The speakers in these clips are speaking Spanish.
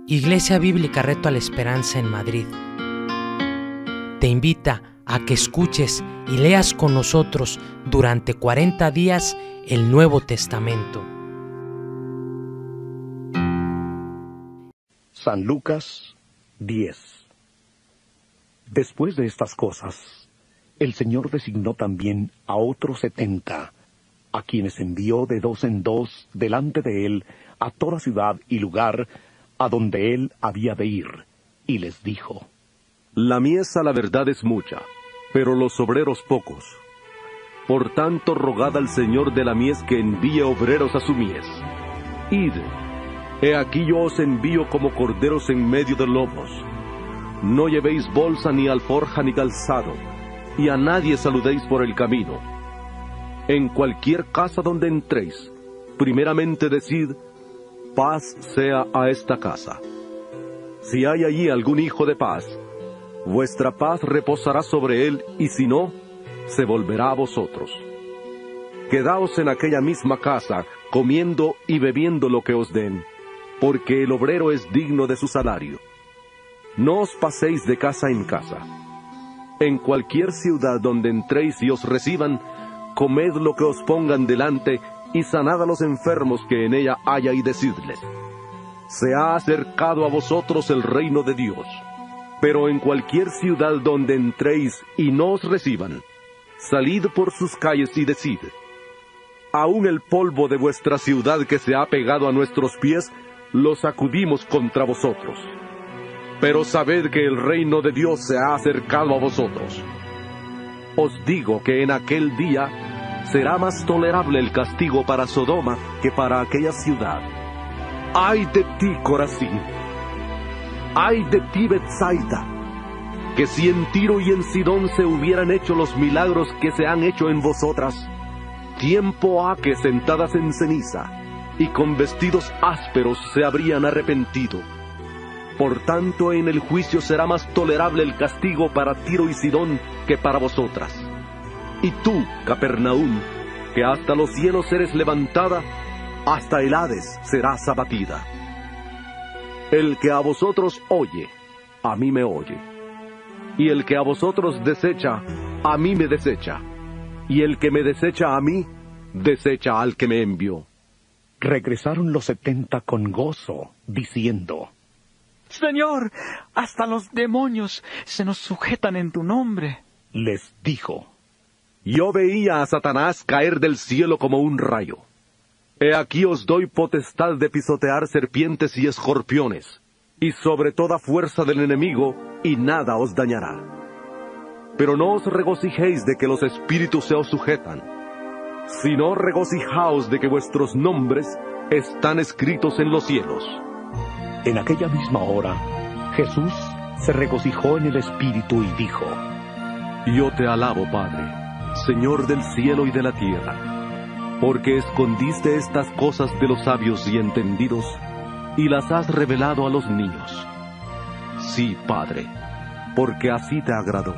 Iglesia Bíblica Reto a la Esperanza en Madrid te invita a que escuches y leas con nosotros durante 40 días el Nuevo Testamento. San Lucas 10. Después de estas cosas, el Señor designó también a otros 70, a quienes envió de 2 en 2 delante de él a toda ciudad y lugar a donde él había de ir, y les dijo: La mies a la verdad es mucha, pero los obreros pocos. Por tanto, rogad al Señor de la mies que envíe obreros a su mies. Id, he aquí yo os envío como corderos en medio de lobos. No llevéis bolsa, ni alforja, ni calzado, y a nadie saludéis por el camino. En cualquier casa donde entréis, primeramente decid: paz sea a esta casa. Si hay allí algún hijo de paz, vuestra paz reposará sobre él, y si no, se volverá a vosotros. Quedaos en aquella misma casa, comiendo y bebiendo lo que os den, porque el obrero es digno de su salario. No os paséis de casa en casa. En cualquier ciudad donde entréis y os reciban, comed lo que os pongan delante, y sanad a los enfermos que en ella haya, y decidles: se ha acercado a vosotros el reino de Dios. Pero en cualquier ciudad donde entréis y no os reciban, salid por sus calles y decid: aún el polvo de vuestra ciudad que se ha pegado a nuestros pies, lo sacudimos contra vosotros. Pero sabed que el reino de Dios se ha acercado a vosotros. Os digo que en aquel día será más tolerable el castigo para Sodoma que para aquella ciudad. ¡Ay de ti, Corazín! ¡Ay de ti, Betsaida! Que si en Tiro y en Sidón se hubieran hecho los milagros que se han hecho en vosotras, tiempo ha que sentadas en ceniza y con vestidos ásperos se habrían arrepentido. Por tanto, en el juicio será más tolerable el castigo para Tiro y Sidón que para vosotras. Y tú, Capernaúm, que hasta los cielos eres levantada, hasta el Hades serás abatida. El que a vosotros oye, a mí me oye. Y el que a vosotros desecha, a mí me desecha. Y el que me desecha a mí, desecha al que me envió. Regresaron los 70 con gozo, diciendo: Señor, hasta los demonios se nos sujetan en tu nombre. Les dijo: Yo veía a Satanás caer del cielo como un rayo. He aquí os doy potestad de pisotear serpientes y escorpiones, y sobre toda fuerza del enemigo, y nada os dañará. Pero no os regocijéis de que los espíritus se os sujetan, sino regocijaos de que vuestros nombres están escritos en los cielos. En aquella misma hora, Jesús se regocijó en el Espíritu y dijo: Yo te alabo, Padre, Señor del cielo y de la tierra, porque escondiste estas cosas de los sabios y entendidos, y las has revelado a los niños. Sí, Padre, porque así te agradó.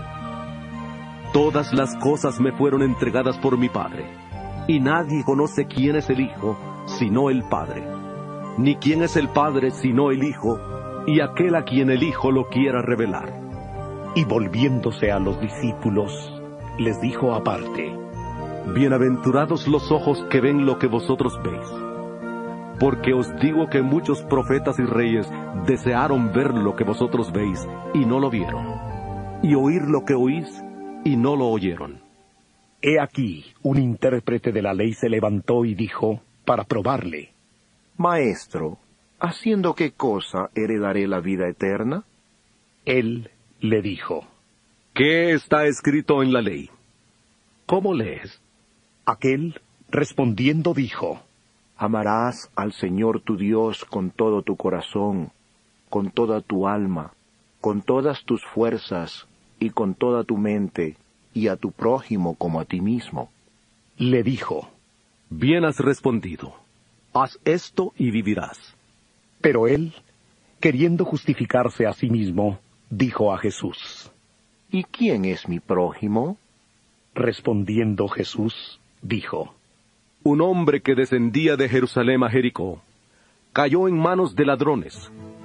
Todas las cosas me fueron entregadas por mi Padre, y nadie conoce quién es el Hijo, sino el Padre, ni quién es el Padre, sino el Hijo, y aquel a quien el Hijo lo quiera revelar. Y volviéndose a los discípulos, les dijo aparte: Bienaventurados los ojos que ven lo que vosotros veis. Porque os digo que muchos profetas y reyes desearon ver lo que vosotros veis, y no lo vieron, y oír lo que oís, y no lo oyeron. He aquí, un intérprete de la ley se levantó y dijo, para probarle: Maestro, ¿haciendo qué cosa heredaré la vida eterna? Él le dijo: ¿Qué está escrito en la ley? ¿Cómo lees? Aquel, respondiendo, dijo: Amarás al Señor tu Dios con todo tu corazón, con toda tu alma, con todas tus fuerzas y con toda tu mente, y a tu prójimo como a ti mismo. Le dijo: Bien has respondido. Haz esto y vivirás. Pero él, queriendo justificarse a sí mismo, dijo a Jesús: ¿Y quién es mi prójimo? Respondiendo Jesús, dijo: Un hombre que descendía de Jerusalén a Jericó, cayó en manos de ladrones,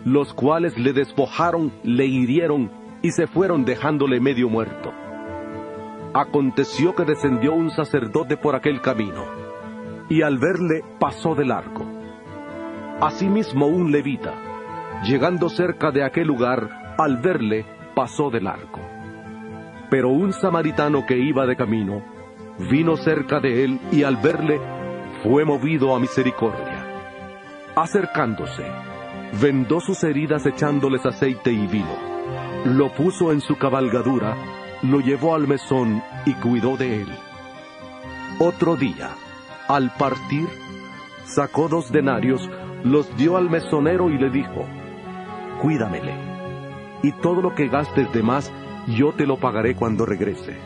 los cuales le despojaron, le hirieron y se fueron dejándole medio muerto. Aconteció que descendió un sacerdote por aquel camino, y al verle pasó de largo. Asimismo un levita, llegando cerca de aquel lugar, al verle pasó de largo. Pero un samaritano que iba de camino, vino cerca de él y al verle fue movido a misericordia. Acercándose, vendó sus heridas echándoles aceite y vino, lo puso en su cabalgadura, lo llevó al mesón y cuidó de él. Otro día, al partir, sacó 2 denarios, los dio al mesonero y le dijo: cuídamele, y todo lo que gastes de más, yo te lo pagaré cuando regrese.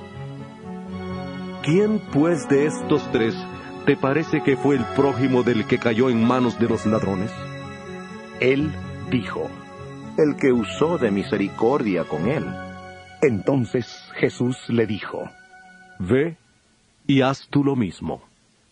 ¿Quién pues de estos 3 te parece que fue el prójimo del que cayó en manos de los ladrones? Él dijo: el que usó de misericordia con él. Entonces Jesús le dijo: ve y haz tú lo mismo.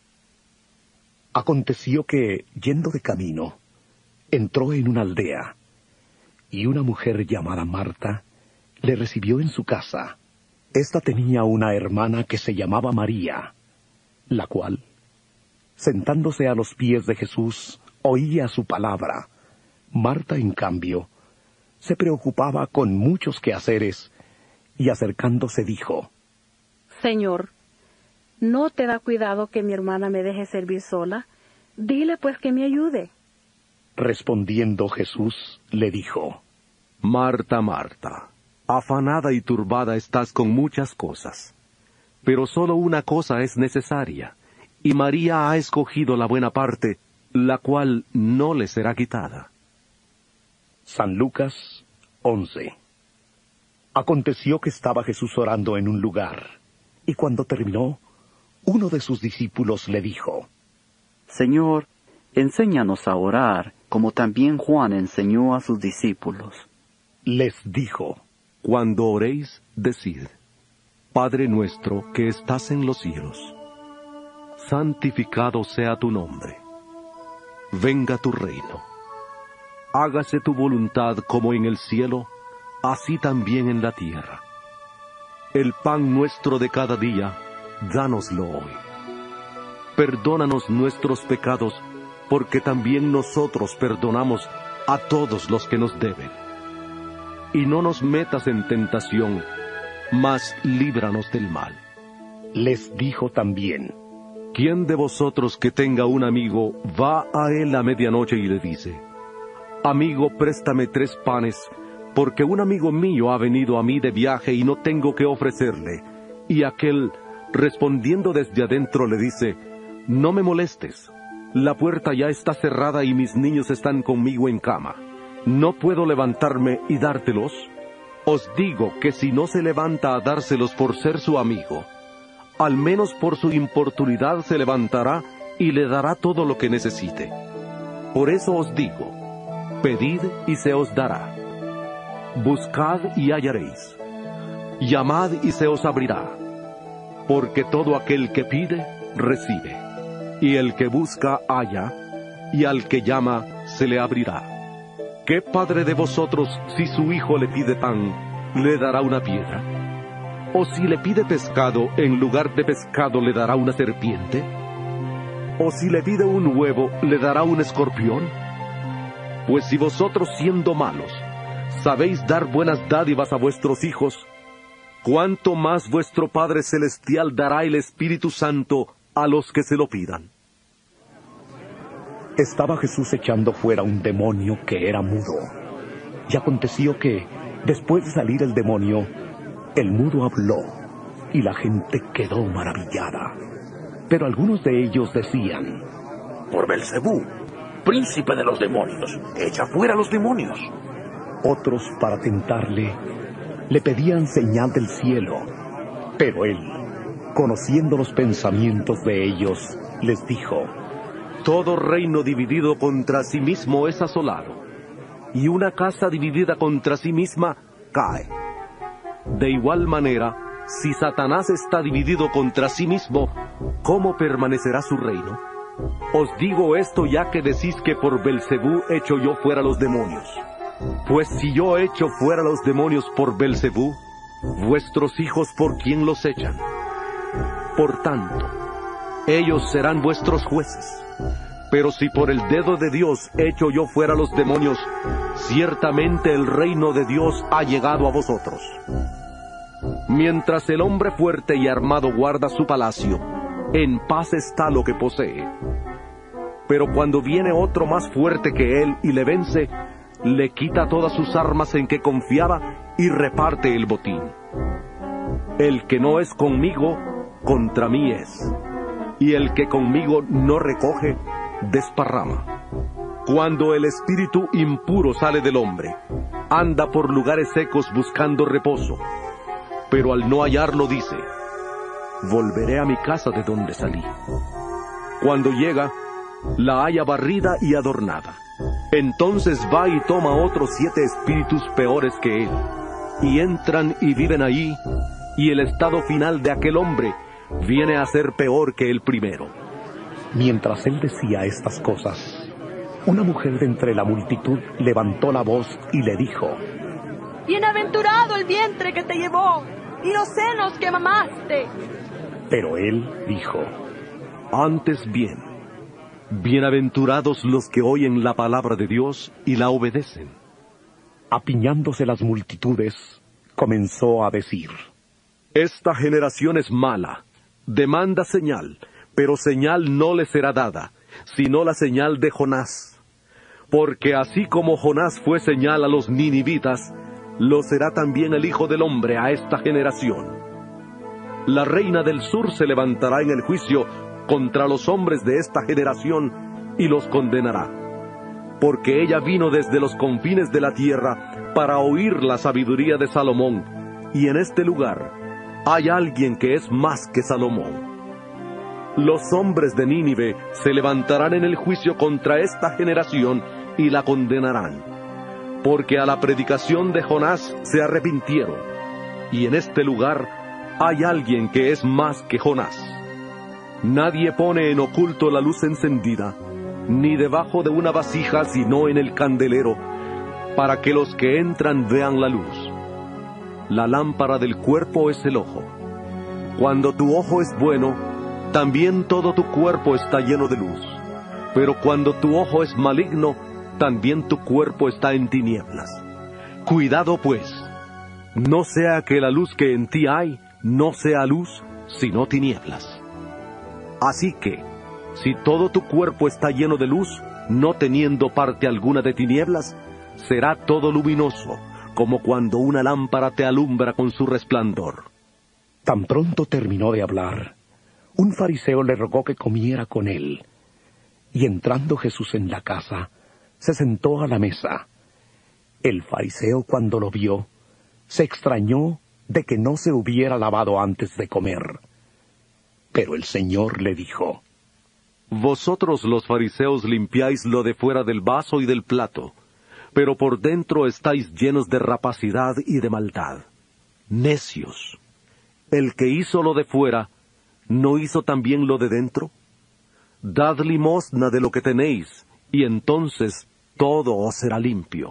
Aconteció que, yendo de camino, entró en una aldea, y una mujer llamada Marta le recibió en su casa. Esta tenía una hermana que se llamaba María, la cual, sentándose a los pies de Jesús, oía su palabra. Marta, en cambio, se preocupaba con muchos quehaceres, y acercándose dijo: Señor, ¿no te da cuidado que mi hermana me deje servir sola? Dile pues que me ayude. Respondiendo Jesús, le dijo: Marta, Marta, afanada y turbada estás con muchas cosas, pero solo una cosa es necesaria, y María ha escogido la buena parte, la cual no le será quitada. San Lucas 11. Aconteció que estaba Jesús orando en un lugar, y cuando terminó, uno de sus discípulos le dijo: Señor, enséñanos a orar, como también Juan enseñó a sus discípulos. Les dijo: Cuando oréis, decid: Padre nuestro que estás en los cielos, santificado sea tu nombre. Venga tu reino. Hágase tu voluntad como en el cielo, así también en la tierra. El pan nuestro de cada día, dánoslo hoy. Perdónanos nuestros pecados, porque también nosotros perdonamos a todos los que nos deben. Y no nos metas en tentación, mas líbranos del mal. Les dijo también: ¿Quién de vosotros que tenga un amigo va a él a medianoche y le dice: Amigo, préstame 3 panes, porque un amigo mío ha venido a mí de viaje y no tengo que ofrecerle? Y aquel, respondiendo desde adentro, le dice: No me molestes, la puerta ya está cerrada y mis niños están conmigo en cama. ¿No puedo levantarme y dártelos? Os digo que si no se levanta a dárselos por ser su amigo, al menos por su importunidad se levantará y le dará todo lo que necesite. Por eso os digo: pedid y se os dará. Buscad y hallaréis. Llamad y se os abrirá. Porque todo aquel que pide, recibe. Y el que busca, halla. Y al que llama, se le abrirá. ¿Qué padre de vosotros, si su hijo le pide pan, le dará una piedra? ¿O si le pide pescado, en lugar de pescado le dará una serpiente? ¿O si le pide un huevo, le dará un escorpión? Pues si vosotros, siendo malos, sabéis dar buenas dádivas a vuestros hijos, ¿cuánto más vuestro Padre Celestial dará el Espíritu Santo a los que se lo pidan? Estaba Jesús echando fuera un demonio que era mudo. Y aconteció que, después de salir el demonio, el mudo habló, y la gente quedó maravillada. Pero algunos de ellos decían: Por Belcebú, príncipe de los demonios, echa fuera los demonios. Otros, para tentarle, le pedían señal del cielo. Pero él, conociendo los pensamientos de ellos, les dijo: Todo reino dividido contra sí mismo es asolado, y una casa dividida contra sí misma cae. De igual manera, si Satanás está dividido contra sí mismo, ¿cómo permanecerá su reino? Os digo esto ya que decís que por Belcebú echo yo fuera los demonios. Pues si yo echo fuera los demonios por Belcebú, vuestros hijos por quién los echan. Por tanto, ellos serán vuestros jueces. Pero si por el dedo de Dios echo yo fuera los demonios, ciertamente el reino de Dios ha llegado a vosotros. Mientras el hombre fuerte y armado guarda su palacio, en paz está lo que posee. Pero cuando viene otro más fuerte que él y le vence, le quita todas sus armas en que confiaba y reparte el botín. El que no es conmigo, contra mí es. Y el que conmigo no recoge, desparrama. Cuando el espíritu impuro sale del hombre, anda por lugares secos buscando reposo. Pero al no hallarlo dice, volveré a mi casa de donde salí. Cuando llega, la halla barrida y adornada. Entonces va y toma otros 7 espíritus peores que él, y entran y viven ahí, y el estado final de aquel hombre viene a ser peor que el primero. Mientras él decía estas cosas, una mujer de entre la multitud levantó la voz y le dijo: Bienaventurado el vientre que te llevó, y los senos que mamaste. Pero él dijo: Antes bien, bienaventurados los que oyen la palabra de Dios y la obedecen. Apiñándose las multitudes, comenzó a decir: Esta generación es mala, demanda señal, pero señal no le será dada, sino la señal de Jonás. Porque así como Jonás fue señal a los ninivitas, lo será también el Hijo del Hombre a esta generación. La reina del sur se levantará en el juicio contra los hombres de esta generación y los condenará. Porque ella vino desde los confines de la tierra para oír la sabiduría de Salomón, y en este lugar hay alguien que es más que Salomón. Los hombres de Nínive se levantarán en el juicio contra esta generación y la condenarán, porque a la predicación de Jonás se arrepintieron, y en este lugar hay alguien que es más que Jonás. Nadie pone en oculto la luz encendida, ni debajo de una vasija, sino en el candelero, para que los que entran vean la luz. La lámpara del cuerpo es el ojo. Cuando tu ojo es bueno, también todo tu cuerpo está lleno de luz. Pero cuando tu ojo es maligno, también tu cuerpo está en tinieblas. Cuidado pues, no sea que la luz que en ti hay no sea luz, sino tinieblas. Así que, si todo tu cuerpo está lleno de luz, no teniendo parte alguna de tinieblas, será todo luminoso, como cuando una lámpara te alumbra con su resplandor. Tan pronto terminó de hablar, un fariseo le rogó que comiera con él. Y entrando Jesús en la casa, se sentó a la mesa. El fariseo, cuando lo vio, se extrañó de que no se hubiera lavado antes de comer. Pero el Señor le dijo: Vosotros los fariseos limpiáis lo de fuera del vaso y del plato, pero por dentro estáis llenos de rapacidad y de maldad. Necios. El que hizo lo de fuera, ¿no hizo también lo de dentro? Dad limosna de lo que tenéis, y entonces todo os será limpio.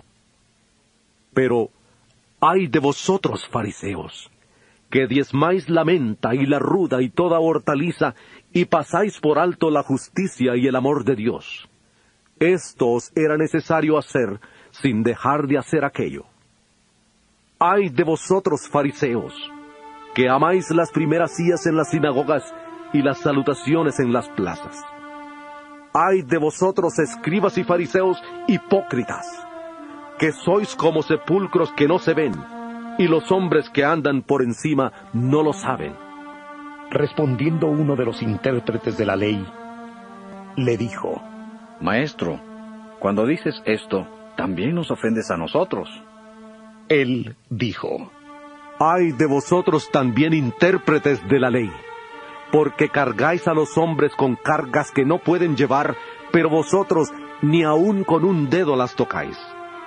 Pero, ¡ay de vosotros, fariseos!, que diezmáis la menta y la ruda y toda hortaliza, y pasáis por alto la justicia y el amor de Dios. Esto os era necesario hacer, sin dejar de hacer aquello. ¡Ay de vosotros, fariseos!, que amáis las primeras sillas en las sinagogas y las salutaciones en las plazas. ¡Ay de vosotros, escribas y fariseos hipócritas!, que sois como sepulcros que no se ven, y los hombres que andan por encima no lo saben. Respondiendo uno de los intérpretes de la ley, le dijo: Maestro, cuando dices esto, también nos ofendes a nosotros. Él dijo: ¡Ay de vosotros también intérpretes de la ley! Porque cargáis a los hombres con cargas que no pueden llevar, pero vosotros ni aun con un dedo las tocáis.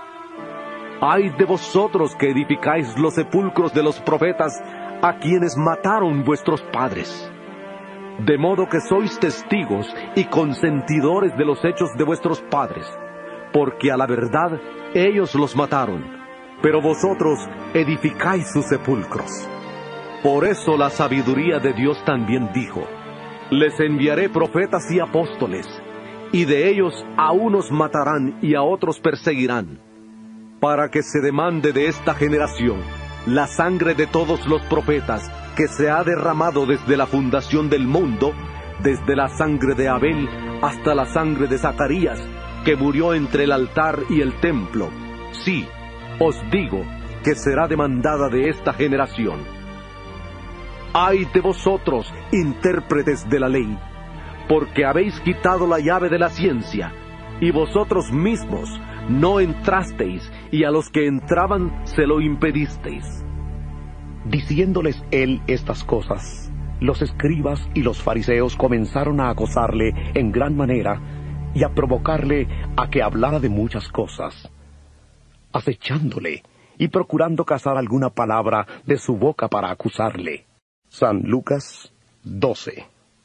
¡Ay de vosotros que edificáis los sepulcros de los profetas, a quienes mataron vuestros padres! De modo que sois testigos y consentidores de los hechos de vuestros padres, porque a la verdad Ellos los mataron, pero vosotros edificáis sus sepulcros. Por eso la sabiduría de Dios también dijo: les enviaré profetas y apóstoles, y de ellos a unos matarán y a otros perseguirán, para que se demande de esta generación la sangre de todos los profetas que se ha derramado desde la fundación del mundo, desde la sangre de Abel hasta la sangre de Zacarías, que murió entre el altar y el templo. Sí, os digo que será demandada de esta generación. ¡Ay de vosotros, intérpretes de la ley! Porque habéis quitado la llave de la ciencia, y vosotros mismos no entrasteis, y a los que entraban se lo impedisteis. Diciéndoles él estas cosas, los escribas y los fariseos comenzaron a acosarle en gran manera y a provocarle a que hablara de muchas cosas, acechándole y procurando cazar alguna palabra de su boca para acusarle. San Lucas 12.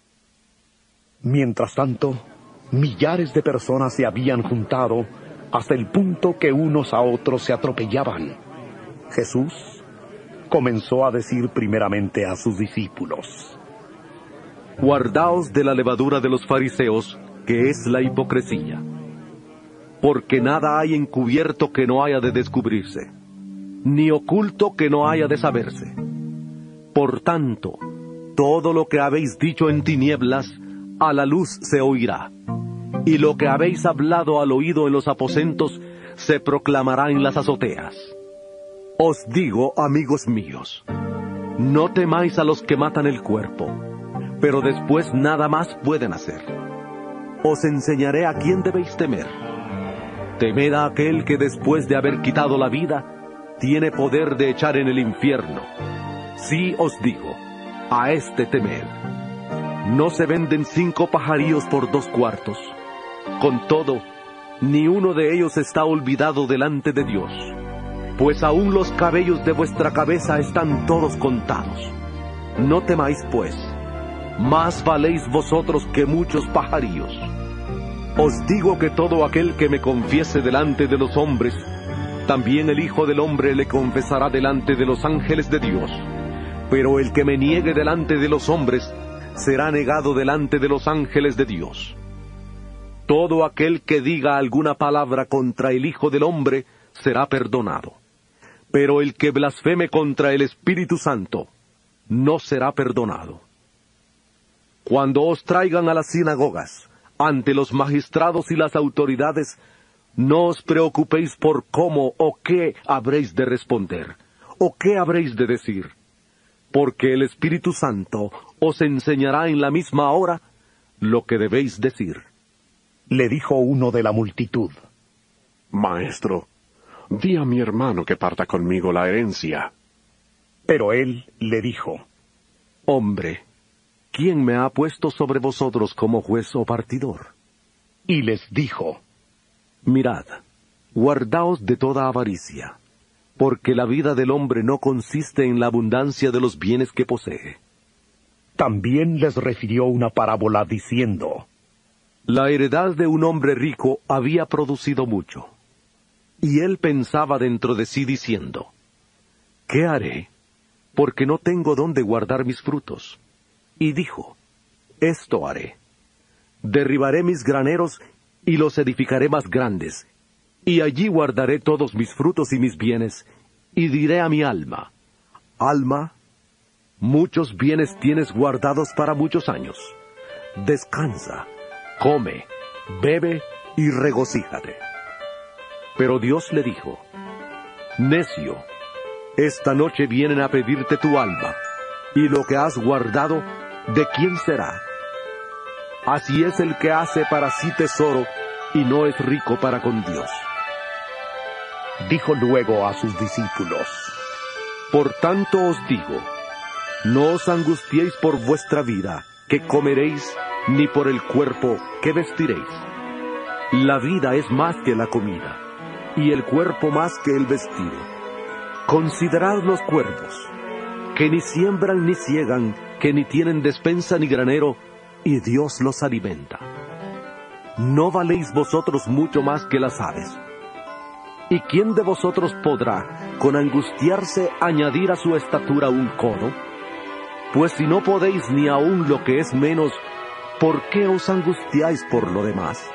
Mientras tanto, millares de personas se habían juntado hasta el punto que unos a otros se atropellaban. Jesús comenzó a decir primeramente a sus discípulos: guardaos de la levadura de los fariseos, que es la hipocresía, porque nada hay encubierto que no haya de descubrirse, ni oculto que no haya de saberse. Por tanto, todo lo que habéis dicho en tinieblas, a la luz se oirá, y lo que habéis hablado al oído en los aposentos, se proclamará en las azoteas. Os digo, amigos míos, no temáis a los que matan el cuerpo, pero después nada más pueden hacer. Os enseñaré a quién debéis temer. Temed a aquel que después de haber quitado la vida, tiene poder de echar en el infierno. Sí os digo, a este temed. No se venden 5 pajarillos por 2 cuartos. Con todo, ni uno de ellos está olvidado delante de Dios, pues aún los cabellos de vuestra cabeza están todos contados. No temáis pues, más valéis vosotros que muchos pajarillos. Os digo que todo aquel que me confiese delante de los hombres, también el Hijo del Hombre le confesará delante de los ángeles de Dios. Pero el que me niegue delante de los hombres, será negado delante de los ángeles de Dios. Todo aquel que diga alguna palabra contra el Hijo del Hombre, será perdonado. Pero el que blasfeme contra el Espíritu Santo, no será perdonado. Cuando os traigan a las sinagogas, ante los magistrados y las autoridades, no os preocupéis por cómo o qué habréis de responder, o qué habréis de decir, porque el Espíritu Santo os enseñará en la misma hora lo que debéis decir. Le dijo uno de la multitud: Maestro, di a mi hermano que parta conmigo la herencia. Pero él le dijo: Hombre, ¿quién me ha puesto sobre vosotros como juez o partidor? Y les dijo: Mirad, guardaos de toda avaricia, porque la vida del hombre no consiste en la abundancia de los bienes que posee. También les refirió una parábola diciendo: La heredad de un hombre rico había producido mucho, y él pensaba dentro de sí diciendo: ¿qué haré? Porque no tengo dónde guardar mis frutos. Y dijo: esto haré. Derribaré mis graneros y los edificaré más grandes, y allí guardaré todos mis frutos y mis bienes, y diré a mi alma: alma, muchos bienes tienes guardados para muchos años. Descansa, come, bebe y regocíjate. Pero Dios le dijo: necio, esta noche vienen a pedirte tu alma, y lo que has guardado, ¿de quién será? Así es el que hace para sí tesoro, y no es rico para con Dios. Dijo luego a sus discípulos: por tanto os digo, no os angustiéis por vuestra vida, que comeréis, ni por el cuerpo, que vestiréis. La vida es más que la comida, y el cuerpo más que el vestido. Considerad los cuervos, que ni siembran ni ciegan, que ni tienen despensa ni granero, y Dios los alimenta. ¿No valéis vosotros mucho más que las aves? ¿Y quién de vosotros podrá, con angustiarse, añadir a su estatura un codo? Pues si no podéis ni aun lo que es menos, ¿por qué os angustiáis por lo demás?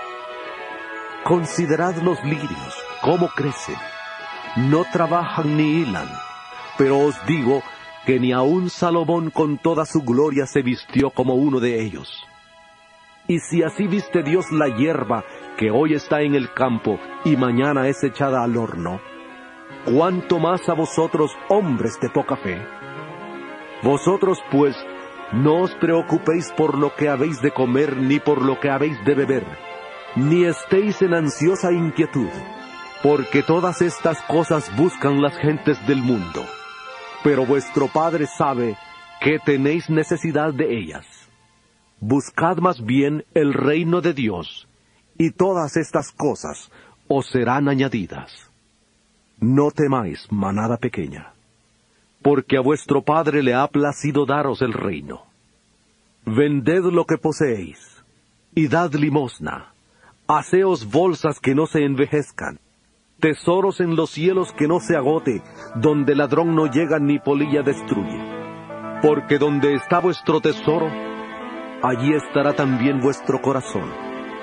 Considerad los lirios, cómo crecen. No trabajan ni hilan, pero os digo que ni aun Salomón con toda su gloria se vistió como uno de ellos. Y si así viste Dios la hierba, que hoy está en el campo y mañana es echada al horno, ¿cuánto más a vosotros, hombres de poca fe? Vosotros, pues, no os preocupéis por lo que habéis de comer ni por lo que habéis de beber, ni estéis en ansiosa inquietud, porque todas estas cosas buscan las gentes del mundo. Pero vuestro Padre sabe que tenéis necesidad de ellas. Buscad más bien el reino de Dios, y todas estas cosas os serán añadidas. No temáis, manada pequeña, porque a vuestro Padre le ha placido daros el reino. Vended lo que poseéis, y dad limosna. Haceos bolsas que no se envejezcan, tesoros en los cielos que no se agote, donde ladrón no llega ni polilla destruye. Porque donde está vuestro tesoro, allí estará también vuestro corazón.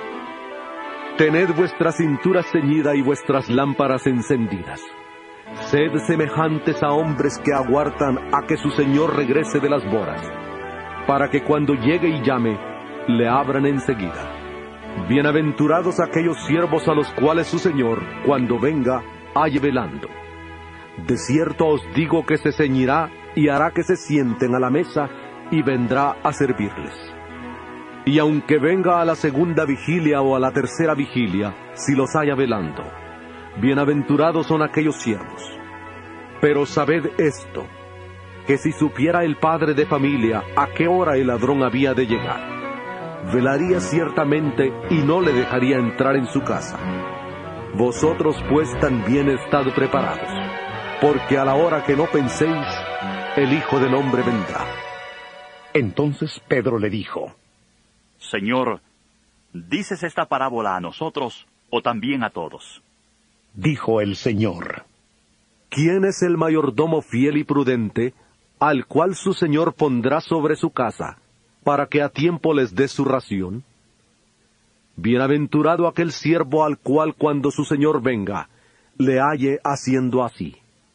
Tened vuestra cintura ceñida y vuestras lámparas encendidas. Sed semejantes a hombres que aguardan a que su Señor regrese de las bodas, para que cuando llegue y llame, le abran enseguida. Bienaventurados aquellos siervos a los cuales su Señor, cuando venga, halle velando. De cierto os digo que se ceñirá y hará que se sienten a la mesa y vendrá a servirles. Y aunque venga a la segunda vigilia o a la tercera vigilia, si los haya velando, bienaventurados son aquellos siervos. Pero sabed esto, que si supiera el padre de familia a qué hora el ladrón había de llegar, velaría ciertamente y no le dejaría entrar en su casa. Vosotros pues también estad preparados, porque a la hora que no penséis, el Hijo del Hombre vendrá. Entonces Pedro le dijo: Señor, ¿dices esta parábola a nosotros o también a todos? Dijo el Señor: ¿Quién es el mayordomo fiel y prudente, al cual su Señor pondrá sobre su casa, para que a tiempo les dé su ración? Bienaventurado aquel siervo al cual cuando su Señor venga, le halle haciendo así.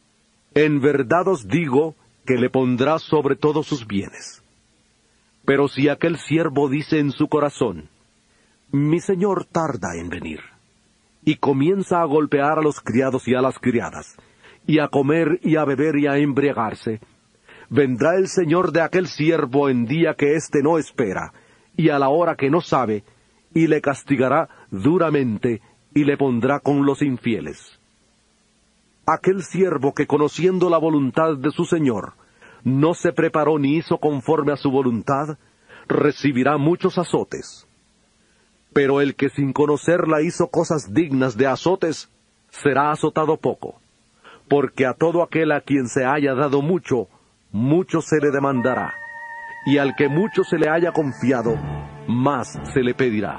En verdad os digo que le pondrá sobre todos sus bienes. Pero si aquel siervo dice en su corazón: mi Señor tarda en venir, y comienza a golpear a los criados y a las criadas, y a comer y a beber y a embriagarse, vendrá el Señor de aquel siervo en día que éste no espera, y a la hora que no sabe, y le castigará duramente, y le pondrá con los infieles. Aquel siervo que, conociendo la voluntad de su Señor, no se preparó ni hizo conforme a su voluntad, recibirá muchos azotes. Pero el que sin conocerla hizo cosas dignas de azotes, será azotado poco, porque a todo aquel a quien se haya dado mucho, mucho se le demandará, y al que mucho se le haya confiado, más se le pedirá.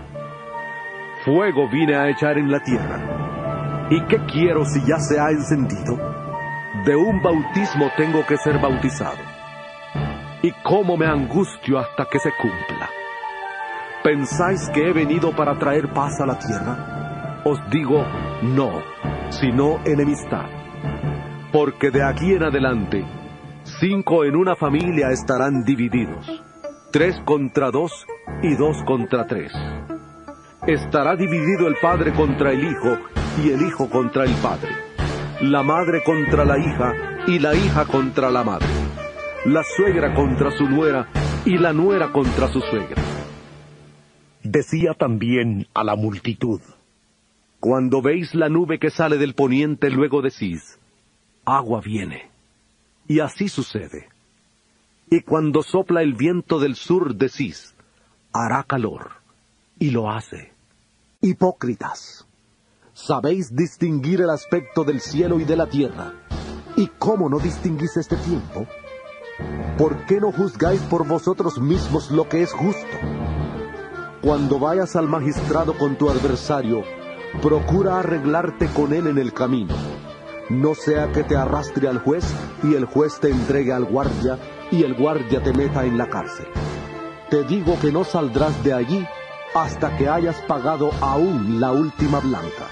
Fuego vine a echar en la tierra, ¿y qué quiero si ya se ha encendido? De un bautismo tengo que ser bautizado, y cómo me angustio hasta que se cumpla. ¿Pensáis que he venido para traer paz a la tierra? Os digo, no, sino enemistad. Porque de aquí en adelante, 5 en una familia estarán divididos, 3 contra 2 y 2 contra 3. Estará dividido el padre contra el hijo y el hijo contra el padre, la madre contra la hija y la hija contra la madre, la suegra contra su nuera y la nuera contra su suegra. Decía también a la multitud: cuando veis la nube que sale del poniente, luego decís: agua viene. Y así sucede. Y cuando sopla el viento del sur, decís: hará calor. Y lo hace. Hipócritas, ¿sabéis distinguir el aspecto del cielo y de la tierra? ¿Y cómo no distinguís este tiempo? ¿Por qué no juzgáis por vosotros mismos lo que es justo? Cuando vayas al magistrado con tu adversario, procura arreglarte con él en el camino. No sea que te arrastre al juez y el juez te entregue al guardia y el guardia te meta en la cárcel. Te digo que no saldrás de allí hasta que hayas pagado aún la última blanca.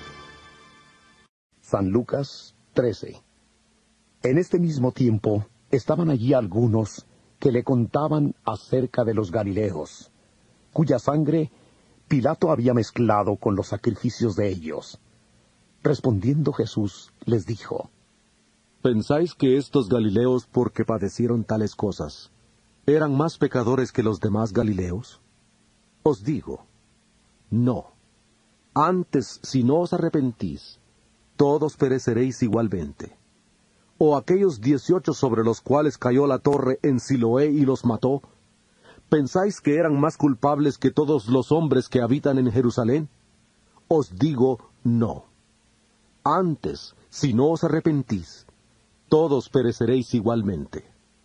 San Lucas 13. En este mismo tiempo estaban allí algunos que le contaban acerca de los Galileos, cuya sangre Pilato había mezclado con los sacrificios de ellos. Respondiendo Jesús, les dijo: ¿Pensáis que estos Galileos, porque padecieron tales cosas, eran más pecadores que los demás Galileos? Os digo, no. Antes, si no os arrepentís, todos pereceréis igualmente. ¿O aquellos 18 sobre los cuales cayó la torre en Siloé y los mató, pensáis que eran más culpables que todos los hombres que habitan en Jerusalén? Os digo, no. Antes, si no os arrepentís, todos pereceréis igualmente.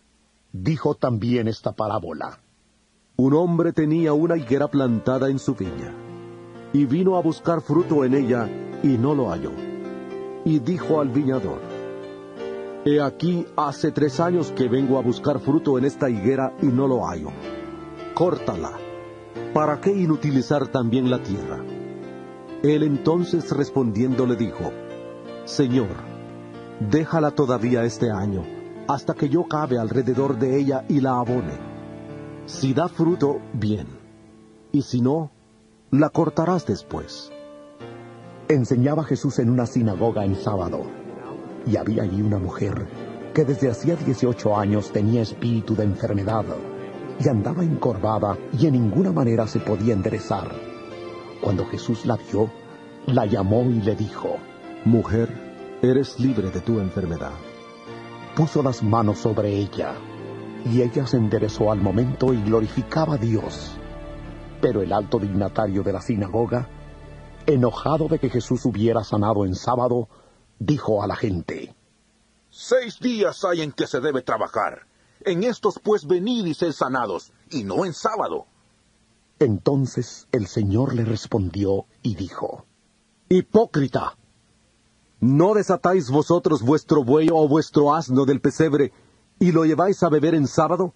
Dijo también esta parábola: Un hombre tenía una higuera plantada en su viña, y vino a buscar fruto en ella, y no lo halló. Y dijo al viñador: He aquí, hace 3 años que vengo a buscar fruto en esta higuera, y no lo hallo. Córtala. ¿Para qué inutilizar también la tierra? Él entonces respondiendo le dijo: Señor, déjala todavía este año, hasta que yo cabe alrededor de ella y la abone. Si da fruto, bien, y si no, la cortarás después. Enseñaba Jesús en una sinagoga en sábado, y había allí una mujer que desde hacía 18 años tenía espíritu de enfermedad, y andaba encorvada y en ninguna manera se podía enderezar. Cuando Jesús la vio, la llamó y le dijo: Mujer, eres libre de tu enfermedad. Puso las manos sobre ella, y ella se enderezó al momento y glorificaba a Dios. Pero el alto dignatario de la sinagoga, enojado de que Jesús hubiera sanado en sábado, dijo a la gente: 6 días hay en que se debe trabajar. En estos pues venid y sed sanados, y no en sábado. Entonces el Señor le respondió y dijo: Hipócrita, ¿no desatáis vosotros vuestro buey o vuestro asno del pesebre, y lo lleváis a beber en sábado?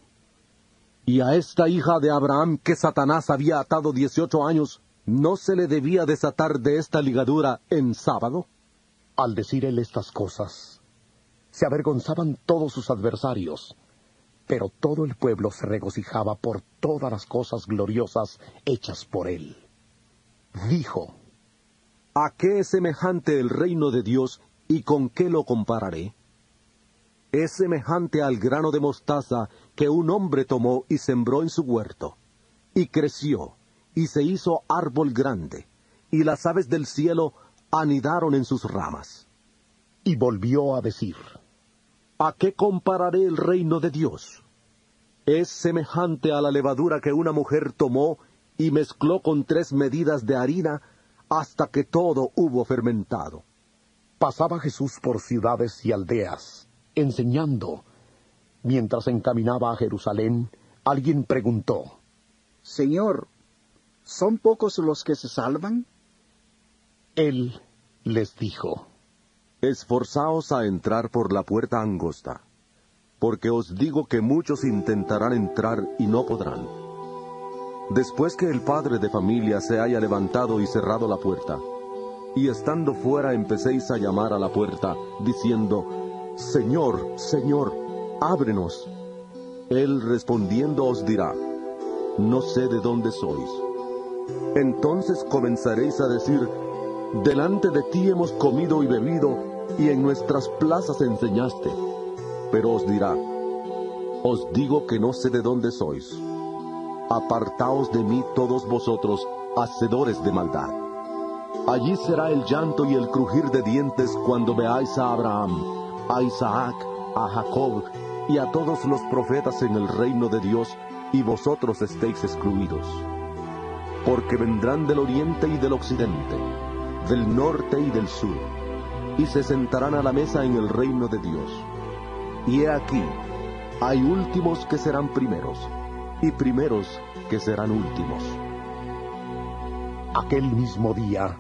Y a esta hija de Abraham que Satanás había atado 18 años, ¿no se le debía desatar de esta ligadura en sábado? Al decir él estas cosas, se avergonzaban todos sus adversarios, pero todo el pueblo se regocijaba por todas las cosas gloriosas hechas por él. Dijo: ¿A qué es semejante el reino de Dios y con qué lo compararé? Es semejante al grano de mostaza que un hombre tomó y sembró en su huerto, y creció, y se hizo árbol grande, y las aves del cielo anidaron en sus ramas. Y volvió a decir: ¿A qué compararé el reino de Dios? Es semejante a la levadura que una mujer tomó y mezcló con 3 medidas de harina hasta que todo hubo fermentado. Pasaba Jesús por ciudades y aldeas, enseñando. Mientras encaminaba a Jerusalén, alguien preguntó: Señor, ¿son pocos los que se salvan? Él les dijo: Esforzaos a entrar por la puerta angosta, porque os digo que muchos intentarán entrar y no podrán. Después que el padre de familia se haya levantado y cerrado la puerta, y estando fuera empecéis a llamar a la puerta, diciendo: Señor, Señor, ábrenos. Él respondiendo os dirá: No sé de dónde sois. Entonces comenzaréis a decir: Delante de ti hemos comido y bebido, y en nuestras plazas enseñaste. Pero os dirá: Os digo que no sé de dónde sois. Apartaos de mí todos vosotros, hacedores de maldad. Allí será el llanto y el crujir de dientes cuando veáis a Abraham, a Isaac, a Jacob y a todos los profetas en el reino de Dios, y vosotros estéis excluidos. Porque vendrán del oriente y del occidente, del norte y del sur, y se sentarán a la mesa en el reino de Dios. Y he aquí, hay últimos que serán primeros, y primeros que serán últimos. Aquel mismo día,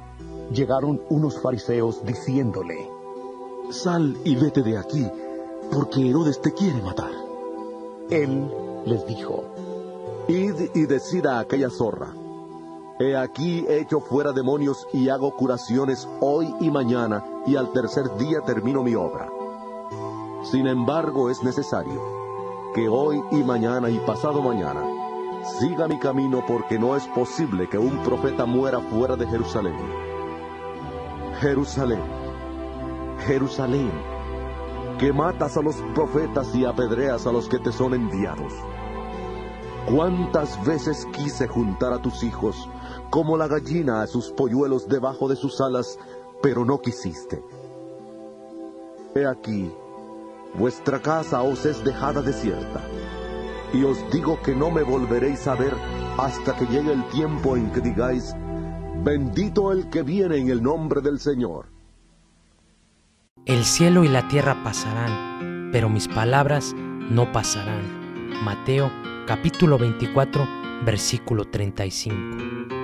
llegaron unos fariseos diciéndole: Sal y vete de aquí, porque Herodes te quiere matar. Él les dijo: Id y decid a aquella zorra: He aquí echo fuera demonios y hago curaciones hoy y mañana, y al tercer día termino mi obra. Sin embargo, es necesario que hoy y mañana y pasado mañana siga mi camino, porque no es posible que un profeta muera fuera de Jerusalén. Jerusalén, Jerusalén, que matas a los profetas y apedreas a los que te son enviados. ¿Cuántas veces quise juntar a tus hijos, como la gallina a sus polluelos debajo de sus alas, pero no quisiste? He aquí, vuestra casa os es dejada desierta, y os digo que no me volveréis a ver hasta que llegue el tiempo en que digáis: bendito el que viene en el nombre del Señor. El cielo y la tierra pasarán, pero mis palabras no pasarán. Mateo capítulo 24, versículo 35.